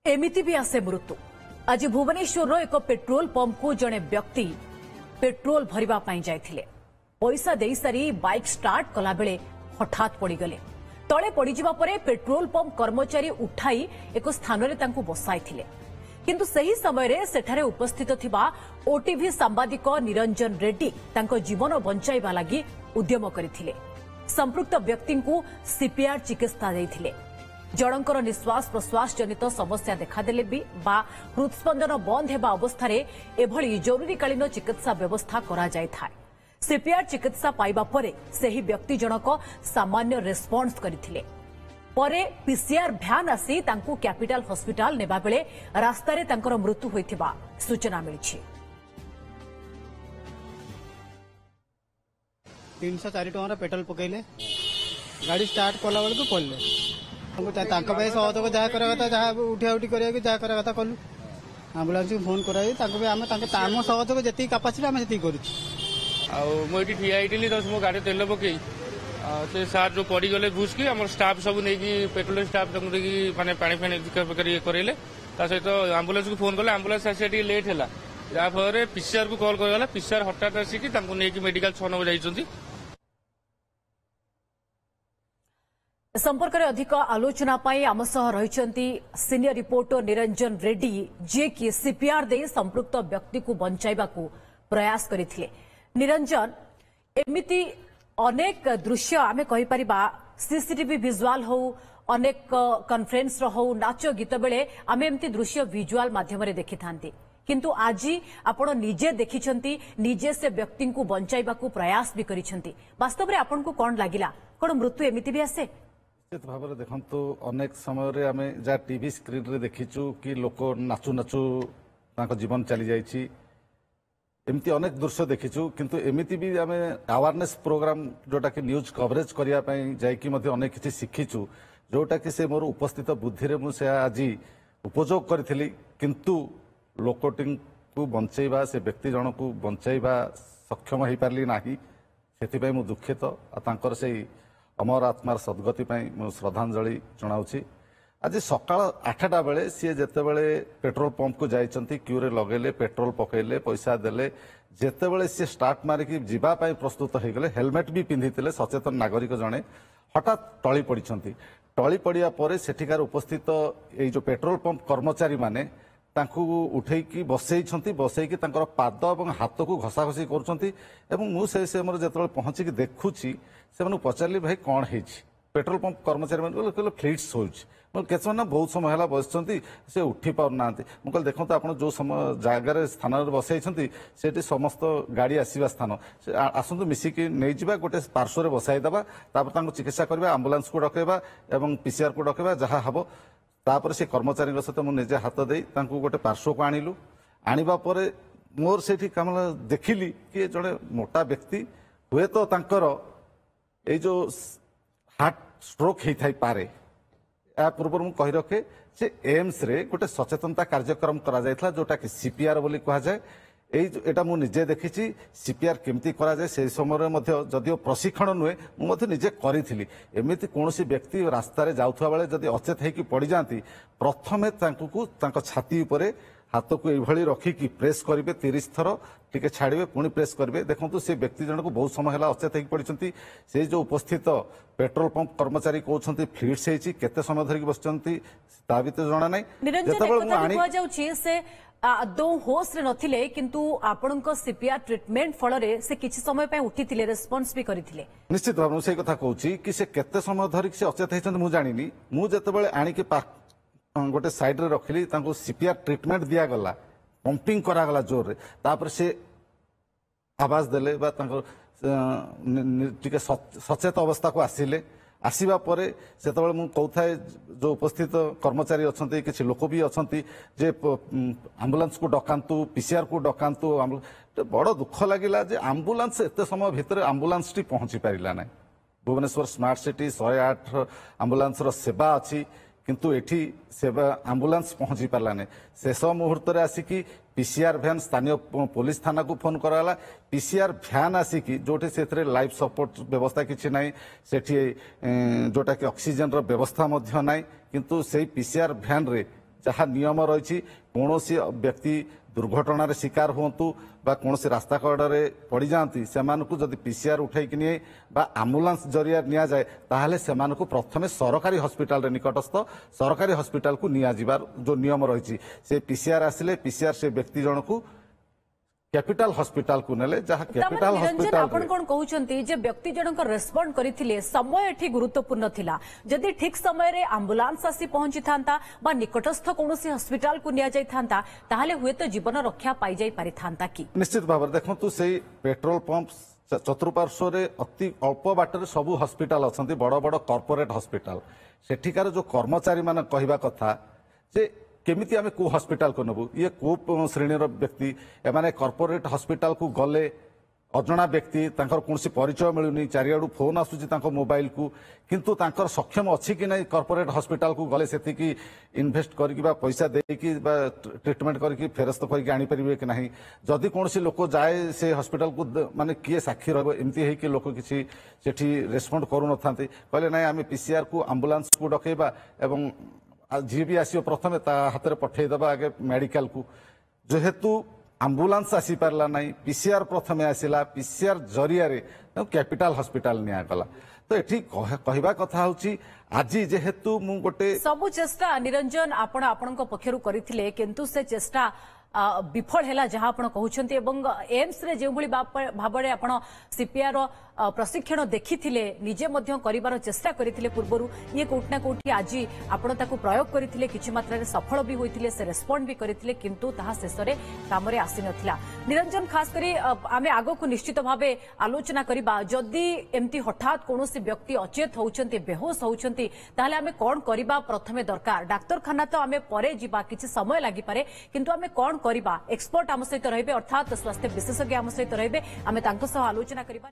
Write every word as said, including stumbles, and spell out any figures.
एमिति भी आसे मृत्यु। आज भुवनेश्वर एक पेट्रोल पंप को जड़े व्यक्ति पेट्रोल भरिबा पाई जाइथिले। पैसा दे सारी बाइक स्टार्ट कला बेले हठात पड़गले। तले पड़जा पर पेट्रोल पंप कर्मचारी उठाई एक स्थान रे तांकु बसाइथिले। किंतु सही समय रे सेठारे उपस्थित थिबा ओटीवी सांबादिक निरंजन रेड्डी तांको जीवन बंचाइबा लागि उद्यम करिथिले। संपृक्त व्यक्ति को सीपीआर चिकित्सा देइथिले। जणकर निश्वास प्रश्वास जनित समस्या देखादेले भी बा हृदस्पंदन बंद हेबा अवस्था रे एभली जरूरीकालीन चिकित्सा व्यवस्था करा जाय थाय। सीपीआर चिकित्सा पाइबा परे सेही व्यक्ति जनक सामान्य रेस्पॉन्स करिथिले। परे पीसीआर भ्यान आसी तांकु कैपिटल हॉस्पिटल नेबा बेले रास्ता रे तांकर मृत्यु होइथिबा सूचना मिलिछि। तीन सौ चार टଙ୍କା पेट्रोल पकैले गाड़ी स्टार्ट कला बेलू पड़े सहयोग जहाँ करा जहाँ उठा उठी करा जहाँ करा कलु आम्बुलांस को फोन कराई आम सहयोग जी कैपेसिटी आम जी कर मुझे ठिया होती तो मो गाड़ी तेल पकई से सार जो पड़गले घुस की आम स्टाफ सब नहीं पेट्रोल स्टाफ माने पानी फाणी करेले सहित आम्बुलांस को फोन कले आम्बुलांस आसा लेट है जहाँफल पीसीआर को कॉल करगला पीसीआर हठात आसिक मेडिकल छह नंबर जाइछंती। संपर्क में अधिक आलोचना पाई आम सह रहिचंती सीनियर रिपोर्टर निरंजन रेड्डी जे कि सीपीआर दे संपृक्त व्यक्ति को बंचाइबा को प्रयास करथिले। निरंजन एमिति अनेक दृश्य आमे कहि परिबा सीसीटीवी विजुअल हो अनेक कॉन्फ्रेंस हो नाच गीत बेले आमे एमिति दृश्य विजुअल माध्यम रे देखि थांती किंतु आज आपण निजे देखिछंती निजे से व्यक्ति को बंचाइबा को प्रयास भी करिछंती। वास्तव रे आपण को कोन लागिला कोन मृत्यु एमिति भी आसे निश्चित भाव में देखु अनेक समय आम जहाँ टीवी स्क्रीन रे देखीचु कि लोक नाचु नाचु जीवन चली जाइए एमती अनेक दृश्य देखीचु किंतु एमती भी आम अवेयरनेस प्रोग्राम जोटा कि न्यूज कवरेज करने जाकि अनेक किसी शिखीचु जोटा कि से मोर उपस्थित बुद्धि रे मुझे आज उपयोग करी किंतु लोकटी को बंचेबा से व्यक्ति जन को बंचेबा सक्षम हो पारि ना से मु दुखित आर से अमर आत्मार सद्गति मुझे श्रद्धांजलि जनाऊँगी। आज सका आठटा बेले सी जिते बड़े पेट्रोल पंप को जाइए क्यूरे लगेले पेट्रोल पकईले पैसा देले जिते सी स्टार्ट मारिकी जीवाई प्रस्तुत हो गले हेलमेट भी पिंधि सचेतन नागरिक जड़े हठात टली पड़ती टली पड़ा पर सेठिकार उपस्थित ये जो पेट्रोल पंप कर्मचारी माने तांकु उठेकी बसई बसईकी पाद और हाथ को घसा घसी कर जो पहुंचिकी देखुची से पचारि भाई कौन है पेट्रोल पंप कर्मचारी मैंने फ्लिट्स हो केत ना बहुत समय है बस से उठी पारना मुझे देखो आप जो समय जगार स्थान बसई से समस्त गाड़ी आसवा स्थान आसतु मिसिकी नहीं जा गोटे पार्श्व बसाईदेवा चिकित्सा करवा आम्बुलांस को डकैबा और पीसीआर को डकैबा जहाँ हम तापर से कर्मचारी सहित मुझे हाथ दे गोटे पार्श्व को आणिलु आणिबा परे मोर से कम देखिली कि जड़े मोटा व्यक्ति हुए तो तांकर ए जो हार्ट स्ट्रोक होता है पारे या पूर्व मुझे कही रखे से एम्स रे गोटे सचेतनता कार्यक्रम करा जायथला जोटा कि सीपीआर बोली कहा जाए एटा मु निजे देखी सीपीआर केमती करा जाए से समय जदिव प्रशिक्षण नुहे मुझे निजे करी एमती कौन व्यक्ति रास्तार जाऊा बेले जदि अचेत होकर पड़ जाती प्रथमे छाती उपरे हाथ को ये रखिकी प्रेस करेंगे तीस थर टे छाड़े पुणी प्रेस करेंगे देखो से व्यक्ति जनक बहुत समय है अचेत होकर पड़ती से जो उपस्थित पेट्रोल पंप कर्मचारी कहते फ्लिट्स होती केते समय धरिकी बसती ता भी तो जना ना आदौ होश रे नथिले किंतु आपणको सीपीआर ट्रीटमेंट फल रे से किछि समय पे उठिथिले रेस्पॉन्स भी करिथिले। निश्चित भाव से कथा कहूची कि से केते समय धरिक से अचेत होइछन मु जानिनी मु जते बेले आनी के गोटे साइड रे रखिली तांको सीपीआर ट्रीटमेंट दिया गला पंपिंग करा गला जोर रे तापर से आवाज देले बा तांको टिके सचेत अवस्था को आसिले आसवा पर से कहता है जो उपस्थित कर्मचारी अच्छा किसी लोक भी अच्छा जे आम्बुलांस को डकातु पीसीआर को डकातु बड़ दुख लगिला जे आम्बुलांस एत समय भितर आम्बुलांस टी पहुंची पारा ना भुवनेश्वर स्मार्ट सिटी शहे आठ आम्बुलांस सेवा अच्छी किंतु एठी सेवा आम्बुलांस पहुंची पारा ना शेष मुहूर्त आसिकी पीसीआर भ्यान स्थानीय पुलिस थाना को फोन कराला पीसीआर भ्यान आसिकी जोटे से लाइफ सपोर्ट व्यवस्था किसी ना सेठी जोटा कि ऑक्सीजन रो व्यवस्था मध्य नाई किंतु से पीसीआर भ्यान रे जहाँ नियम रही कौन व्यक्ति दुर्घटनार शिकार हूँ बा कौन रास्ता कड़े पड़ जाती से जदि पीसीआर उठे कि बा आम्बुलांस जरिया नि जाए ताहले से प्रथमे सरकारी हॉस्पिटल निकटस्थ सरकारी हॉस्पिटल को निया जिबार जो नियम रही से पीसीआर आसिले पीसीआर से व्यक्ति जन को कैपिटल हॉस्पिटल को नेले जहाँ कैपिटल हॉस्पिटल आपण कोन कहउछंती जे व्यक्ति जनक रेस्पोंड करिथिले समय एठी गुरुत्वपूर्ण थिला जदि ठीक समय रे एम्बुलेंस आसी पहुंची थांता बा निकटस्थ कोनोसी हॉस्पिटल को निया जाई थांता ताहाले हुए तो जीवन रक्षा पाई जाई पारि थांता की निश्चित भाव देखंतु सेही पेट्रोल पंप चतुर्पार्श्व रे अति अल्प बाटर सबु हॉस्पिटल अछंती बड़ बड़ कॉर्पोरेट हॉस्पिटल सेठिकार जो कर्मचारी माने कहवा कथा जे केमिति आमे को हॉस्पिटल को नबु ये को श्रेणीर व्यक्ति एमाने कॉर्पोरेट हॉस्पिटल को गले अजणा व्यक्ति तांकर कोनसी परिचय मिलुनी चारियाडू फोन आसुची तांको मोबाइल को किंतु तांकर सक्षम अछि कि नै कॉर्पोरेट हॉस्पिटल को गले सेति की इन्वेस्ट करकी बा पैसा देकी बा ट्रीटमेंट करकी फेरस्त करकी आनी परिबे कि नाही जदि कोनसी लोक जाए से हॉस्पिटल को माने किए साक्षी रहबो एमती हे कि लोक किछि सेठी रेस्पोंड करू नथांती कहले नै आमे पीसीआर को एम्बुलेंस को डकेबा एवं जी भी आसियो प्रथमे ता हाथ में पठेदबा आगे मेडिकल को जेहेतु आम्बुलांस आसी पारला नहीं पीसीआर प्रथमे आसिला पीसीआर जरिया रे कैपिटल हॉस्पिटल निया गला तो एठी कहवा कथा होची आज जेहेतु मु गोटे सबु चेष्टा निरंजन आपण आपणक पक्षरु करिथिले किंतु से चेष्टा विफल हैला जहां आपण कहउछंती एवं एम्स रे जेउ भली भाबरे आपण सीपीआर प्रशिक्षण देखिथिले निजे मध्य करिवार चेष्टा करिथिले पूर्वरु ये कोठना कोठी आज आपण ताकू प्रयोग करिथिले किछि मात्रा रे सफल भी होइथिले से रेस्पोंड भी करिथिले किंतु ताहा शेषरे कामरे आसी नथिला निरंजन खास करी आमे आगो को निश्चित भाबे आलोचना करिबा जदि एमती हठात कोनोसी व्यक्ति अचेत होउछंती बेहोश होउछंती ताहले आमे कोन करिबा प्रथमे दरकार डाक्तरखाना तो आमे परे जिबा किछि समय लागि पारे किंतु आमे कोन करिबा एक्सपर्ट आम सहित रहिबे अर्थात स्वास्थ्य विशेषज्ञ आम सहित रहिबे आमे तांको सह आलोचना करिबा।